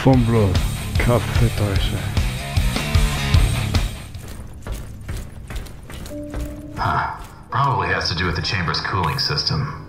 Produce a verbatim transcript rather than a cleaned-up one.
Fumbler, Kaffeetäusche. Huh. Probably has to do with the chamber's cooling system.